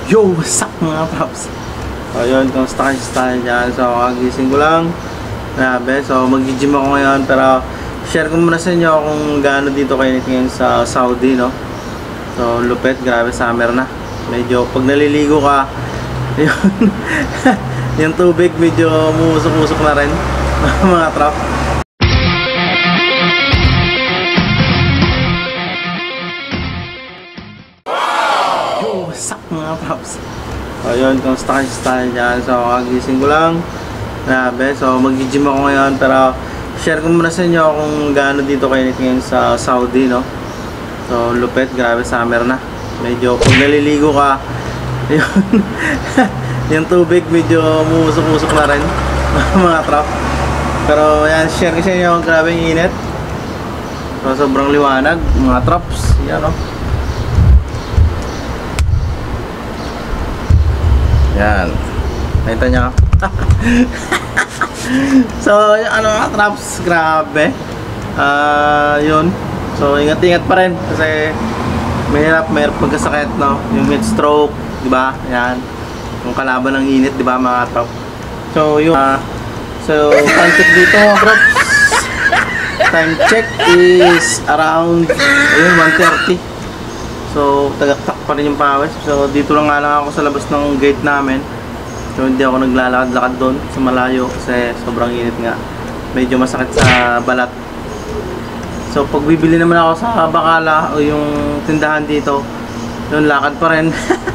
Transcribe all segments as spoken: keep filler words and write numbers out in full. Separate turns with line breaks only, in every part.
Yo, what's up mga props? So yun, kamusta kayo tayo dyan? So kagising ko lang. Grabe, so mag-gym ako ngayon. Pero share ko muna sa inyo kung gaano dito kayo ngayon sa Saudi, no? So lupet, grabe, summer na. Medyo pag naliligo ka, yun, yung tubig medyo musok-musok na rin mga trop. What's up mga props? So yun, kamusta kayo tayo dyan? So kagising ko lang. Grabe, so mag-gym ako ngayon. Pero share ko muna sa inyo kung gaano dito kayo ngayon sa Saudi, no? So lupet, grabe, summer na. Medyo pag naliligo ka, yun, yung tubig medyo musok-musok na rin mga trop. Pero yan, share ko sa inyo kung grabe yung init. So sobrang liwanag mga trops. Yan, no? Yan. Nakita nyo? So, ano mga traps, grabe. Ah, uh, yun. So, ingat-ingat pa rin kasi mahirap, mahirap pagkasakit, no? Yung heat stroke, di ba? Yan. Yung kalaban ng init, di ba, mga traps? So, yun. Uh, so, time check dito, mga traps. Time check is around, ayun, one thirty. So, tagaktak pa rin yung pawis. So, dito lang nga lang ako sa labas ng gate namin. So, hindi ako naglalakad-lakad doon sa malayo kasi sobrang init nga. Medyo masakit sa balat. So, pag bibili naman ako sa Bacala o yung tindahan dito, yung lakad pa rin.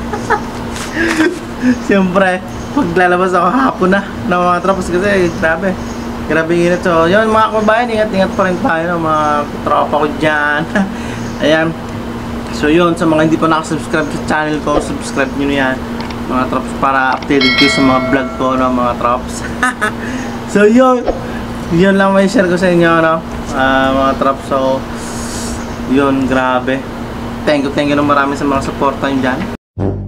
Siyempre, pag lalabas ako hapon na ng mga trapos kasi grabe. Grabe yung init. So, yun mga kabayan, ingat-ingat pa rin tayo, mga tropa ko dyan. Ayan. So yun, sa mga hindi pa nakasubscribe sa channel ko, subscribe nyo na yan mga trops para updated kayo sa mga vlog ko, no, mga trops. So yun, yun lang may share ko sa inyo, no, uh, mga trops. So yun, grabe. Thank you, thank you na marami sa mga supporta nyo dyan.